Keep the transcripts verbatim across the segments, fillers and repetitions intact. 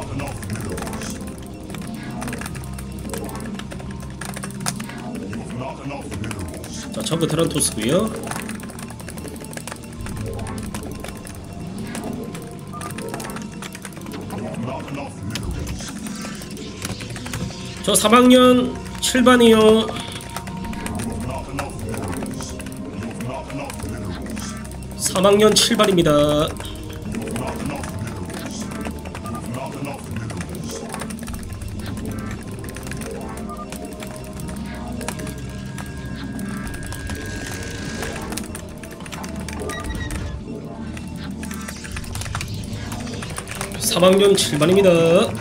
자, 저그 테란토스고요. 저 삼 학년 칠 반이요. 삼 학년 칠 반입니다. 삼 학년 칠 반입니다.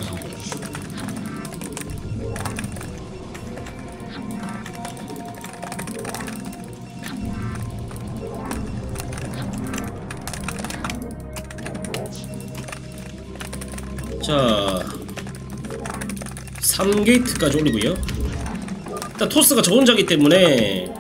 자, 삼 게이트까지 올리고요. 일단 토스가 저 혼자기 때문에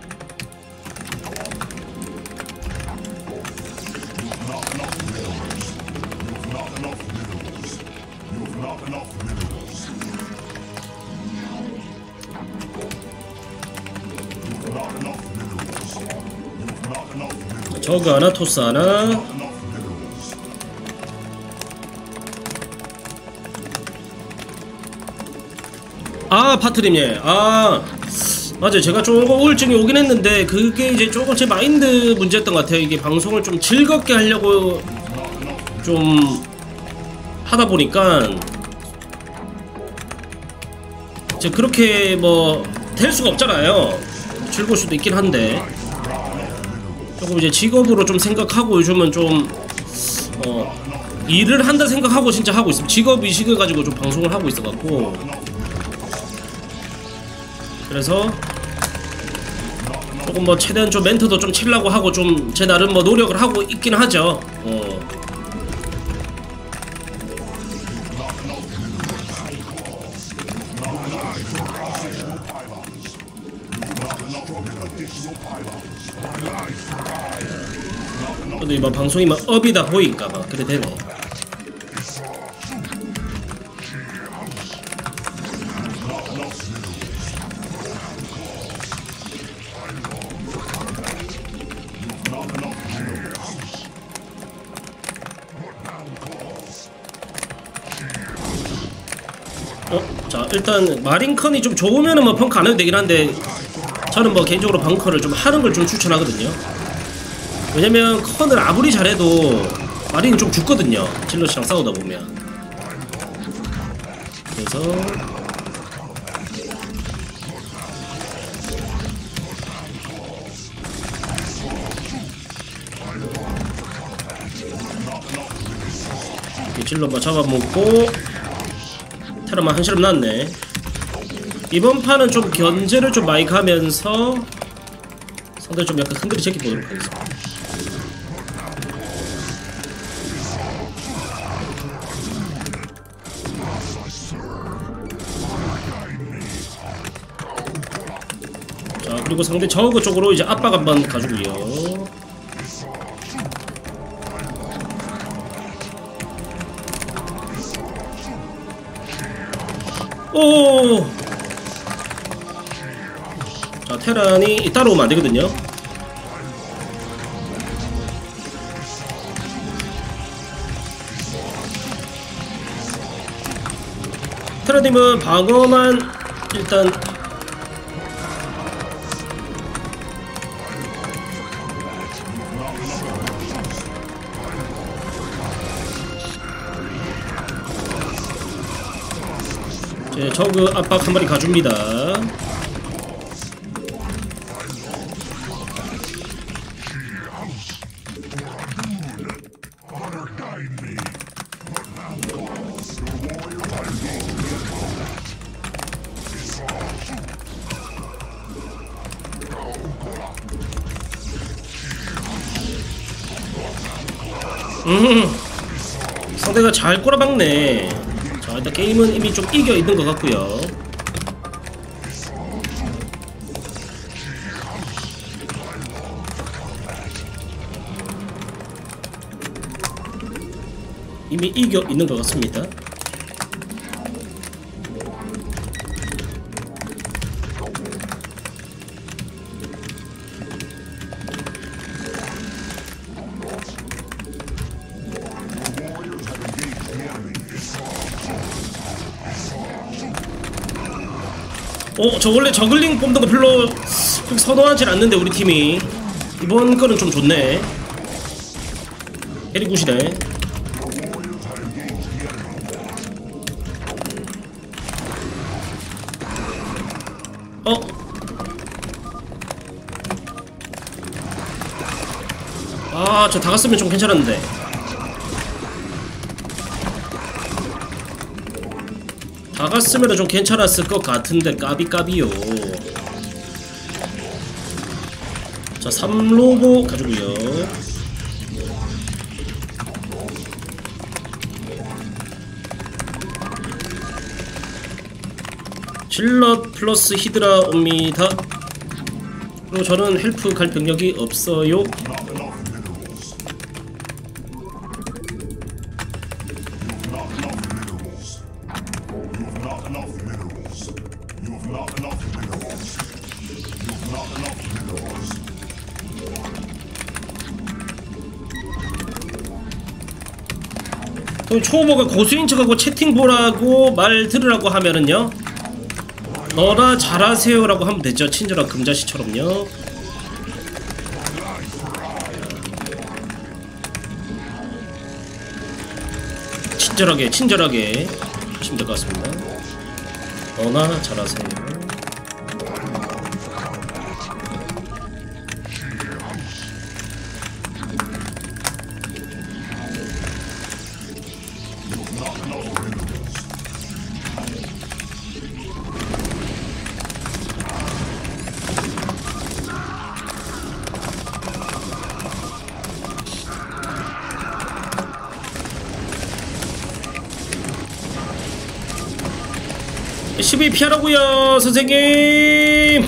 저그 하나, 토스 하나. 아, 파트림, 예. 아, 맞아요. 제가 조금 우울증이 오긴 했는데 그게 이제 조금 제 마인드 문제였던 것 같아요. 이게 방송을 좀 즐겁게 하려고 좀 하다 보니까 이제 그렇게 뭐 될 수가 없잖아요. 즐거울 수도 있긴 한데 조금 이제 직업으로 좀 생각하고 요즘은 좀 어, 일을 한다 생각하고 진짜 하고 있습니다. 직업의식을 가지고 좀 방송을 하고 있어갖고 그래서 조금 뭐 최대한 좀 멘트도 좀 치려고 하고 좀 제 나름 뭐 노력을 하고 있긴 하죠. 어. 근데 뭐 방송이 막 업이다 보니까 막 그래 되네. 어? 자, 일단 마린컨이 좀 좋으면은 뭐 펑크 안 해도 되긴 한데 저는 뭐 개인적으로 벙커를 좀 하는 걸 좀 추천하거든요. 왜냐면 컨을 아무리 잘해도 마린이 좀 죽거든요. 질럿이랑 싸우다 보면. 그래서 질럿만 잡아먹고 테라만 한시름 났네. 이번 판은 좀 견제를 좀 많이 가면서 상대를 좀 약간 흔들이 제껴보도록 하겠습니다. 자, 그리고 상대 저그 쪽으로 이제 압박 한번 가주고요. 오! 자, 테란이 따로 오면 안되거든요. 테란님은 방어만 일단 제 저그 압박 한 마리 가줍니다. 음, 상대가 잘 꼬라박네. 자, 일단 게임은 이미 좀 이겨 있는 것 같고요. 이미 이겨 있는 것 같습니다. 어, 저 원래 저글링 뽑는 거 별로 선호하진 않는데 우리 팀이 이번 거는 좀 좋네. 해리 굿이네. 어? 아, 저 다갔으면 좀 괜찮았는데. 다갔으면 좀 괜찮았을 것 같은데 까비까비요. 자, 삼 로보 가지고요. 질럿 플러스 히드라 옵니다. 그리고 저는 헬프 갈 병력이 없어요. 초보가 고수인 척하고 채팅 보라고 말 들으라고 하면은요, 너나 잘하세요 라고 하면 되죠. 친절한 금자씨처럼요. 친절하게 친절하게 하시면 될 것 같습니다. 너나 잘하세요. 십이 피하라고요 선생님.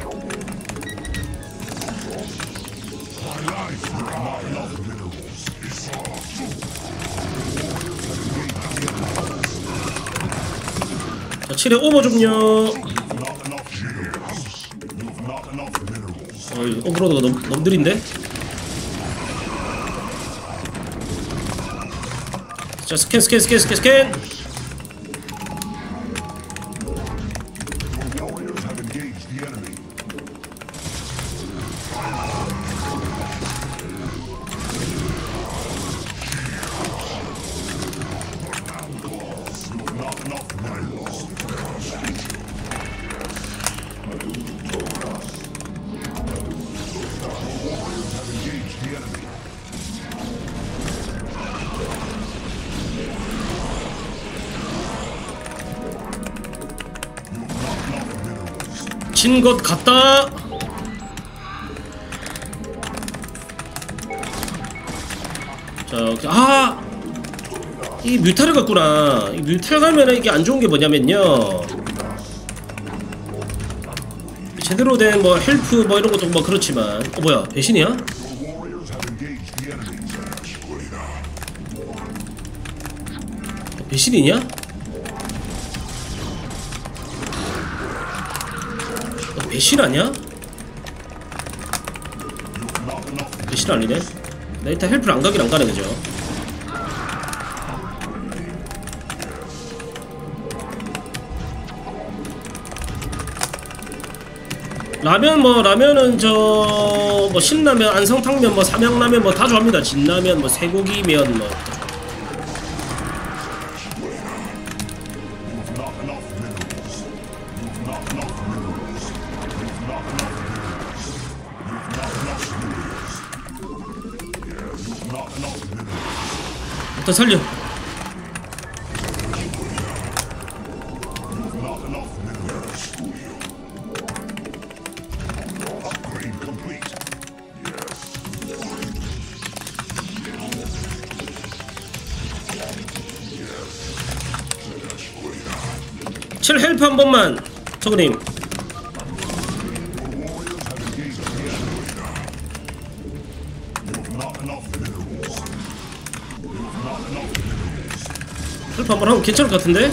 자, 칠회 오버 좀요. 어이, 오버로드가 너무, 너무 느린데? 자, 스캔 스캔 스캔 스캔 스캔. 진 것 같다. 자, 아, 이 뮤탈을 갔구나. 이 뮤탈 가면은 이게 안 좋은 게 뭐냐면요, 제대로 된 뭐 헬프 뭐 이런 것도 뭐 그렇지만, 어 뭐야, 배신이야? 어, 배신이냐? 어, 배신 아니야? 배신 아니네. 나 일단 헬프를 안 가긴 안 가네, 그죠? 라면 뭐 라면은 저 뭐 신라면, 안성탕면, 뭐 삼양라면 뭐 다 좋아합니다. 진라면, 뭐 쇠고기면 뭐. 일단 살려. 칠 헬프 한 번만, 저그님. 헬프 한 번 하면 괜찮을 것 같은데?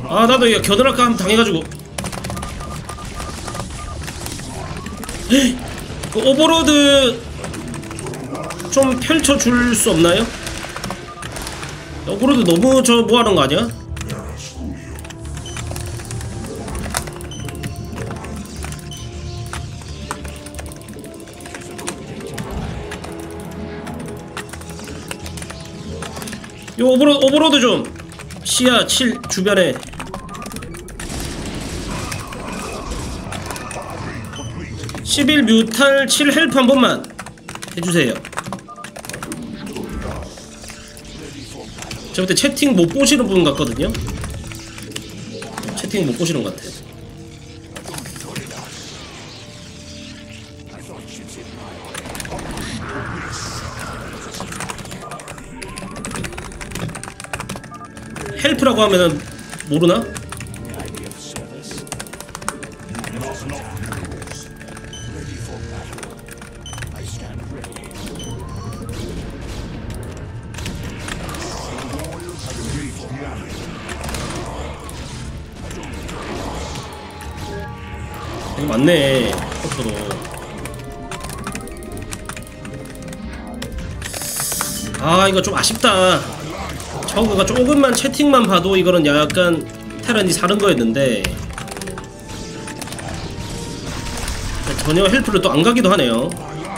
아 나도 이거 겨드랑이 한번 당해가지고. 그 오버로드 좀 펼쳐줄 수 없나요? 오버로드 너무 저 뭐하는 거 아니야? 요 오버로, 오버로드 좀 시야 칠 주변에. 십일 뮤탈 칠 헬프 한 번만 해주세요. 저 그때 채팅 못 보시는 분 같거든요. 채팅 못 보시는 것 같아. 헬프라고 하면은 모르나? 이거 맞네. 컴퓨터도. 아 이거 좀 아쉽다. 저거가 조금만 채팅만 봐도 이거는 약간 테란이 사는 거였는데 전혀 헬프를 또 안 가기도 하네요.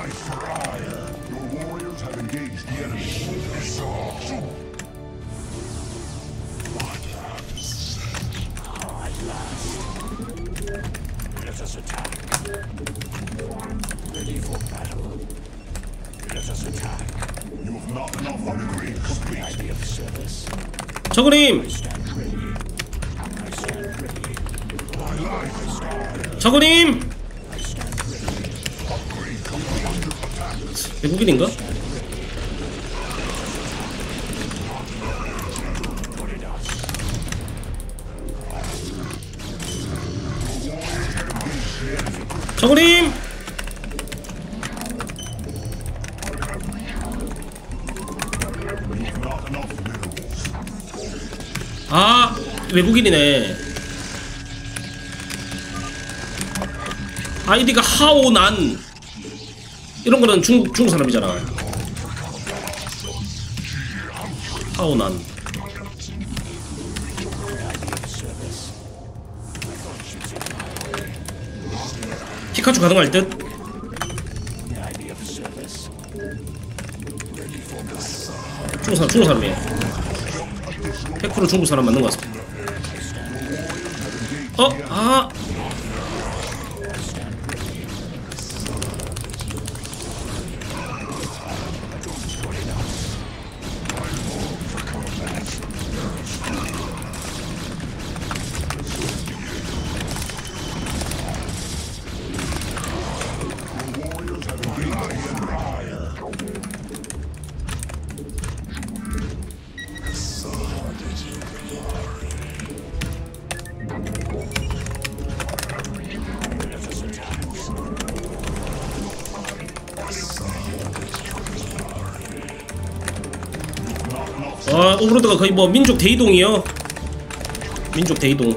저그님! 저그님! 외국인인가? 저그님! 아 외국인이네. 아이디가 하오난. 이런거는 중국, 중국 사람이잖아. 하오난. 피카츄 가능할 듯? 중국 사람, 중국 사람이에요. 백 퍼센트 중국 사람 맞는 것 같습니다. 어? 아! 아, 오브로드가 거의 뭐 민족 대이동이요. 민족 대이동.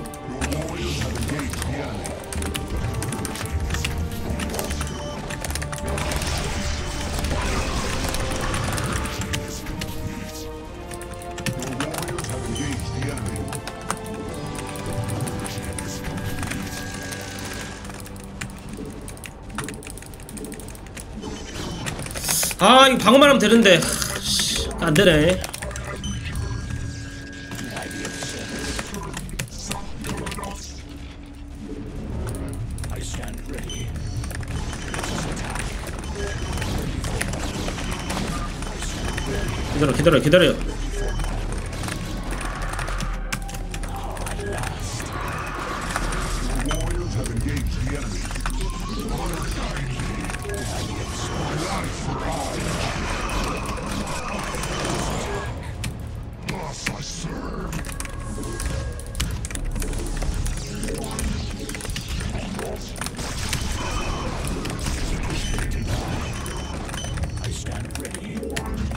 아, 이거 방어만 하면 되는데 하, 안 되네. 기다려 기다려 기다려.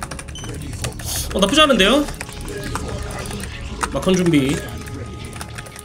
어, 나쁘지 않은데요? 마컨 준비.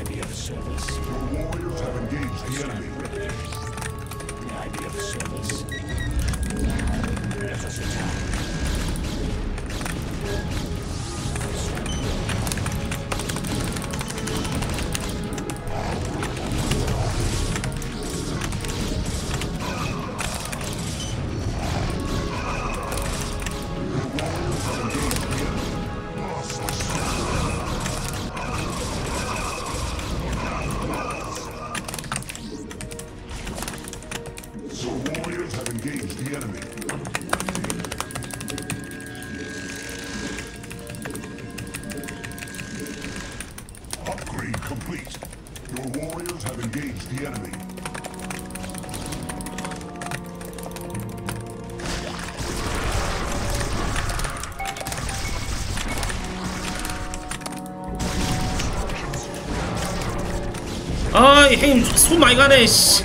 아이 형님 손 많이 가네 씨.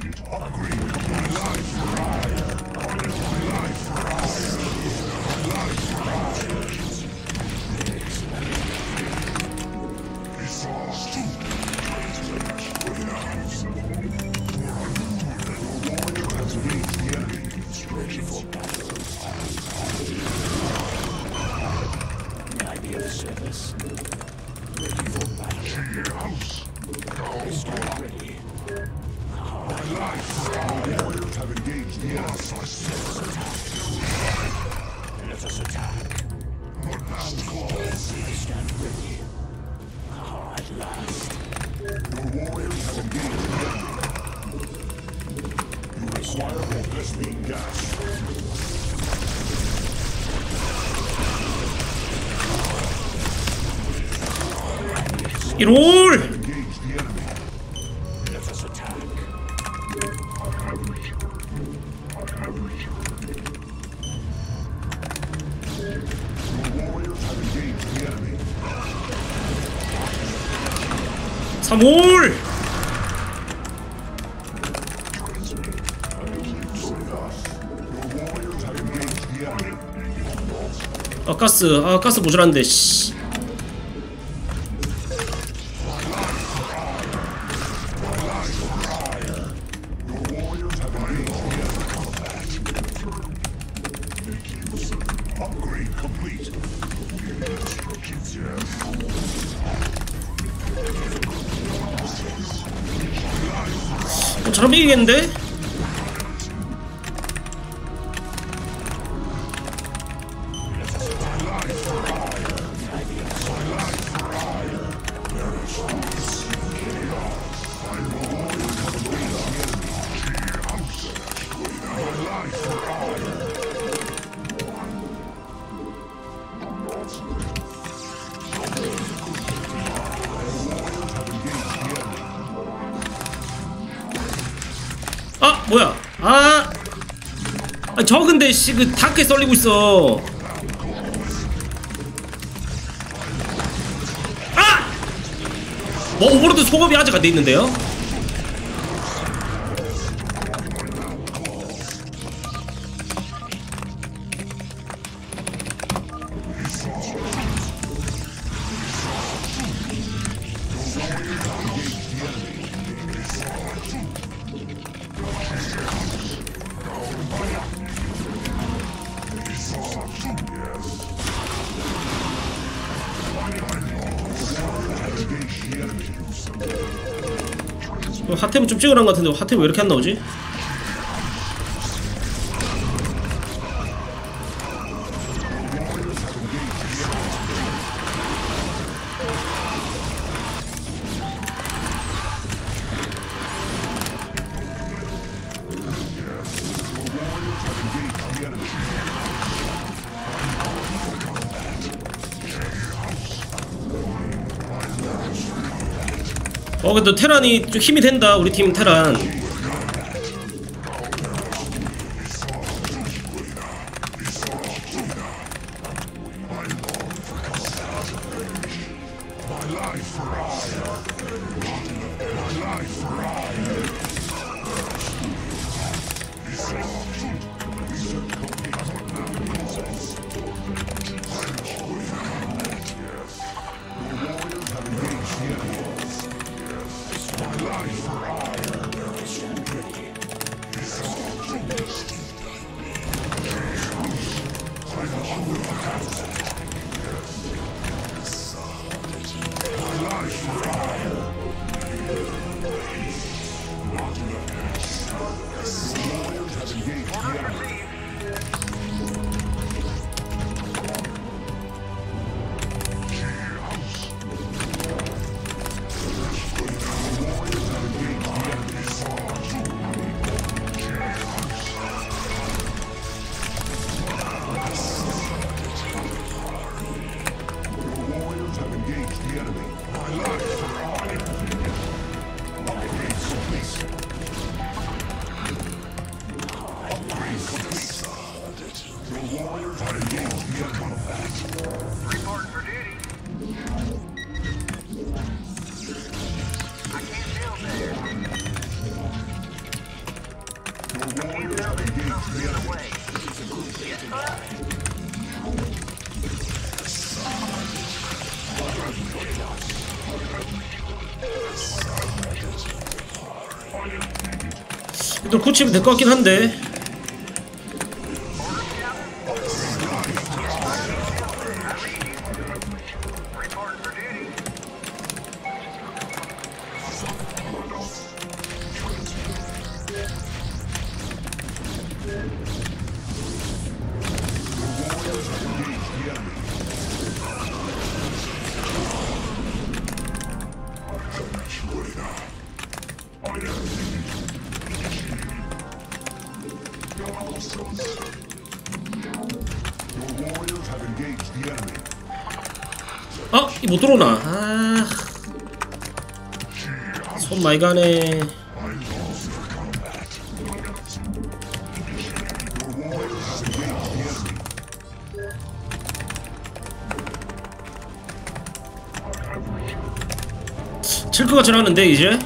이롤! 삼홀! 아 가스 아 가스 모자란데 씨. 어, 잘하면 이기겠는데? 아 뭐야 아, 아 저 근데 씨 그 다크에 썰리고 있어. 아! 뭐 오버로드 소급이 아직 안 돼 있는데요? 핫템은 좀 찍으란 것 같은데 핫템 왜 이렇게 안 나오지? 어 근데 테란이 좀 힘이 된다. 우리 팀 테란. 이들 고치면 될 것 같긴 한데. 아! 이 못 들어오나? 아. 손 많이 가네. 칠 것 같진 않은데 이제?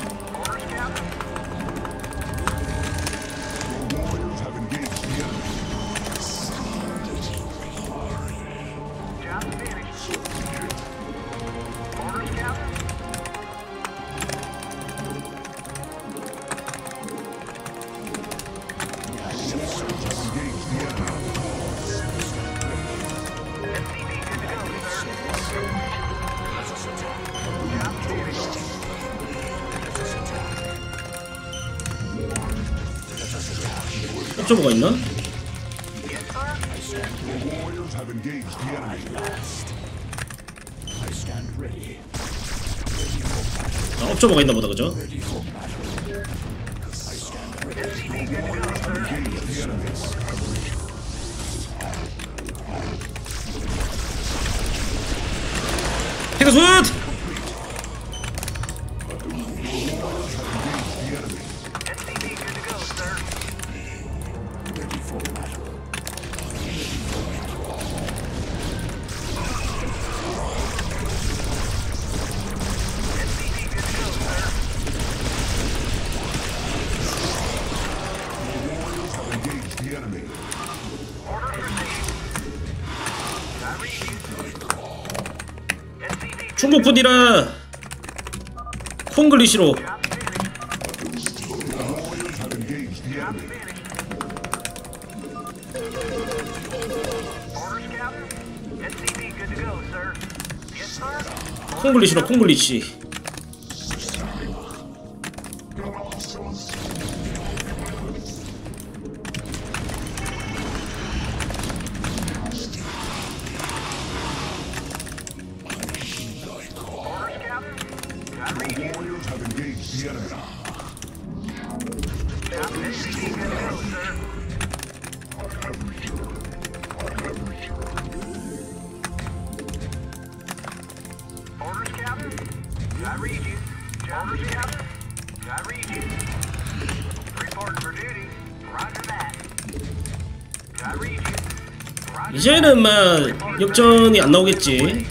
옵저 뭐가 있나? 아, 옵저 뭐가 있나 보다, 그죠? 페가sus! 충북푸디라 콩글리시로 콩글리시로 콩글리시. 이제는 막 역전이 안 나오겠지.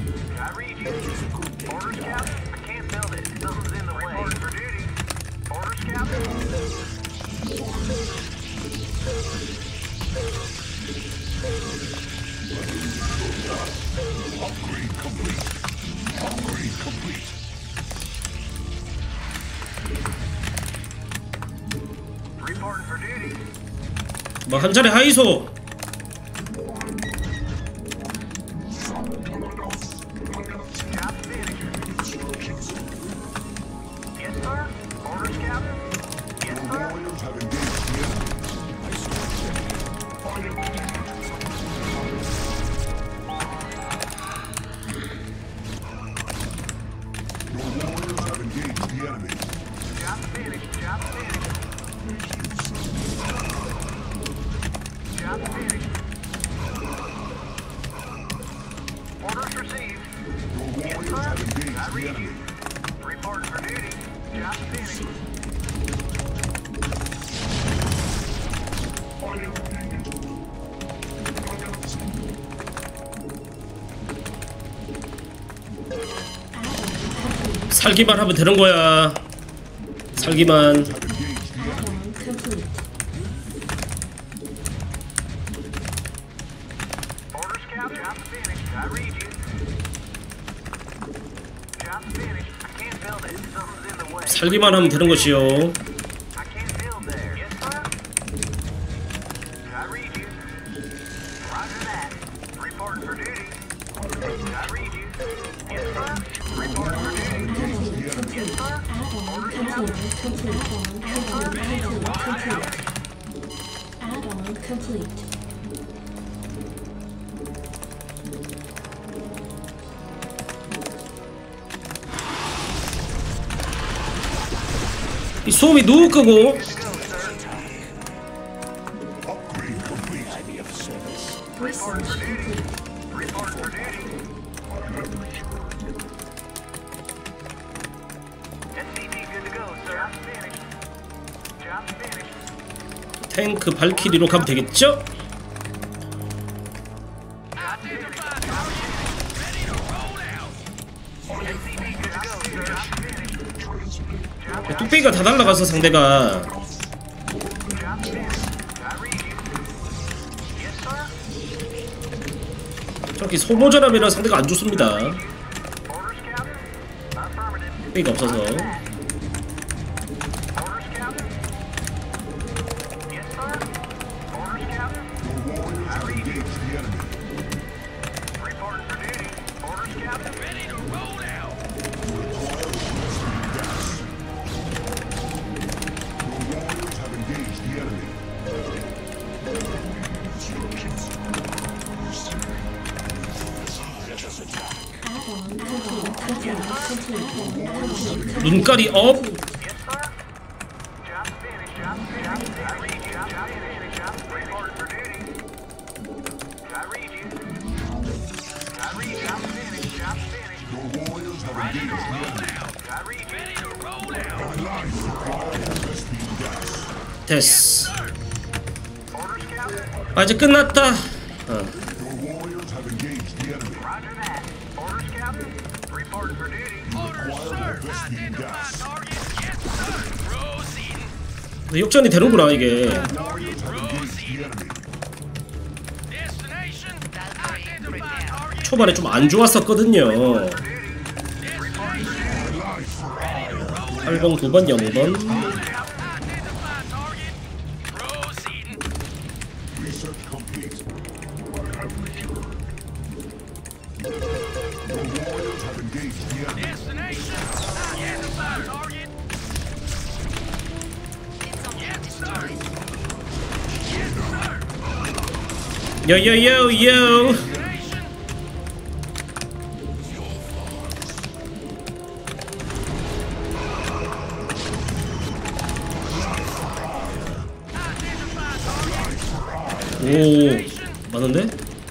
뭐 한 차례 하이소. 살기만 하면 되는 거야. 살기만. 살기만 하면 되는 것이요. 이 소음이 누구 끄고? 탱크 발키리로 가면 되겠죠? 뚝배기가 다 날라가서 상대가 저렇게 소모전함이라 상대가 안 좋습니다. 뚝배기가 없어서. 눈깔이 업. 됐어. 아 이제 끝났다. 어. 역전이 되는구나 이게. 초반에 좀 안 좋았었거든요. 팔공 두 번, 영 번. 요요요요. 오, 많은데?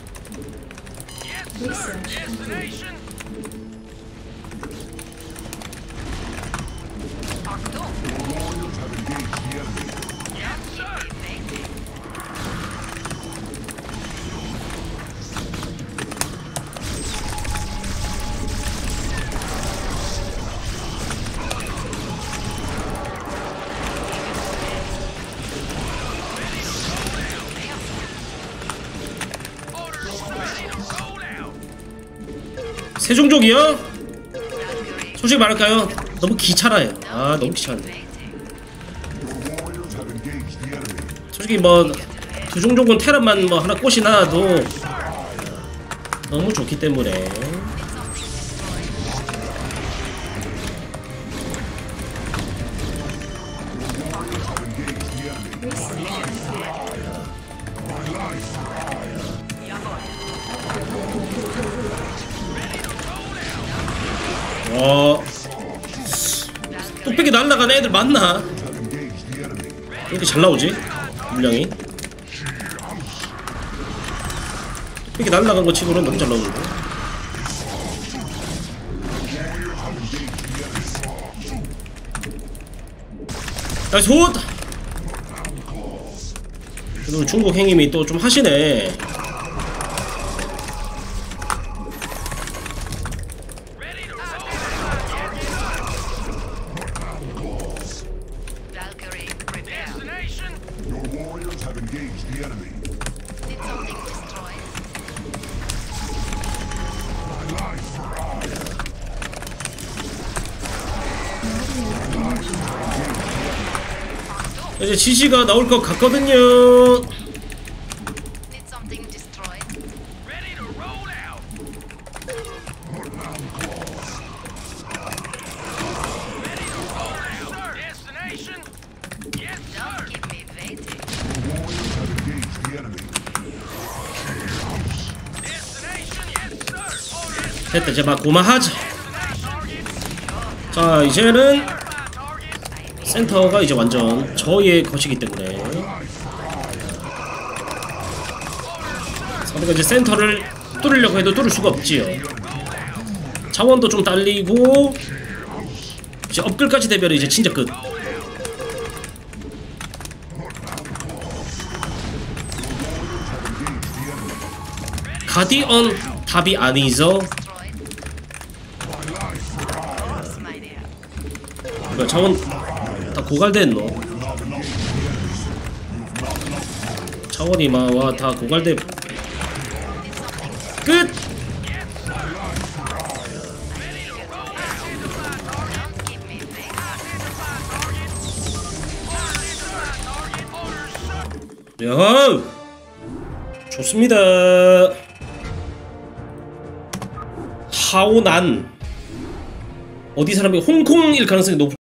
세종족이요? 솔직히 말할까요? 너무 귀찮아요. 아 너무 귀찮은데. 솔직히 뭐 두 종족은 테란만 뭐 하나 꽃이 나도 너무 좋기 때문에. 와, 뚝배기 날라가는 애들 맞나? 왜 이렇게 잘 나오지? 물량이 뚝배기 날라간 거 치고는 너무 잘 나오는데. 야, 좋다. 그리고 중국 행님이 또 좀 하시네. 이제 지시가 나올 것 같거든요. 됐다. 이제 막 고마하자. 자, 이제는 센터가 이제 완전 저의 것이기 때문에 상대가 이제 센터를 뚫으려고 해도 뚫을 수가 없지요. 자원도 좀 딸리고 이제 업글까지 되면 이제 진짜 끝. 가디언 답이 아니죠. 뭐야, 자원 다 고갈됐노? 자원이 마와 다 고갈돼. 끝! 야, 좋습니다. 하오난 어디 사람이 홍콩일 가능성이 높